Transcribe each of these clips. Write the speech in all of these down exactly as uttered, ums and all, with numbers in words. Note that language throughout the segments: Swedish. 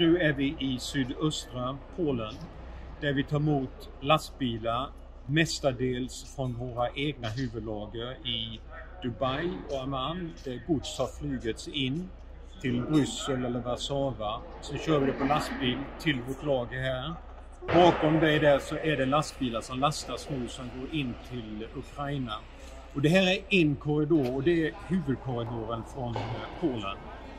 nu är vi i sydöstra Polen där vi tar emot lastbilar mestadels från våra egna huvudlager i Dubai och Amman där gods har flygits in till Bryssel eller Warszawa. Så kör vi det på lastbil till vårt lager här. Bakom det där så är det lastbilar som lastas nu som går in till Ukraina. Och det här är en korridor och det är huvudkorridoren från Polen.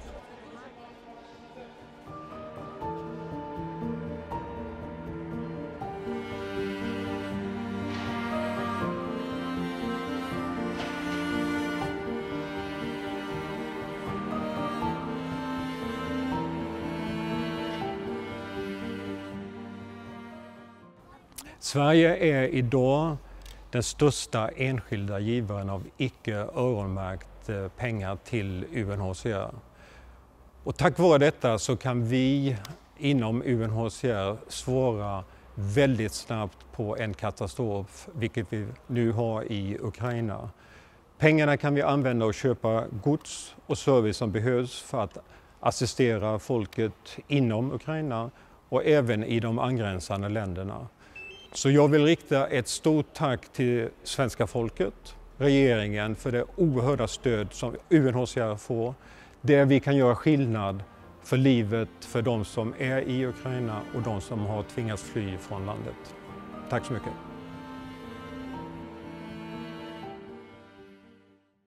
Sverige är idag den största enskilda givaren av icke öronmärkt pengar till U N H C R. Och tack vare detta så kan vi inom U N H C R svara väldigt snabbt på en katastrof, vilket vi nu har i Ukraina. Pengarna kan vi använda och köpa gods och service som behövs för att assistera folket inom Ukraina och även i de angränsande länderna. Så jag vill rikta ett stort tack till svenska folket, regeringen för det oerhörda stöd som U N H C R får. Där vi kan göra skillnad för livet för de som är i Ukraina och de som har tvingats fly från landet. Tack så mycket.